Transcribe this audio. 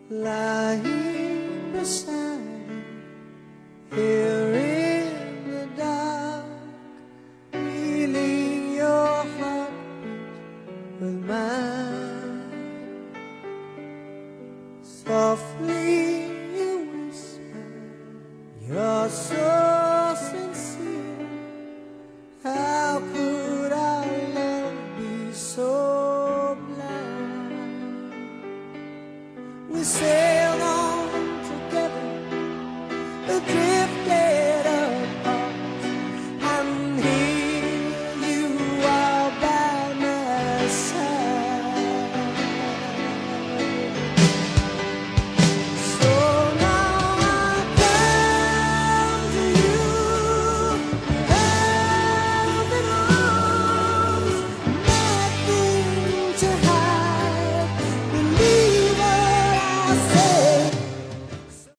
lying beside you, here in the dark, feeling your heart with mine. Softly you whisper, you're so sincere. How could our love be so blind? We say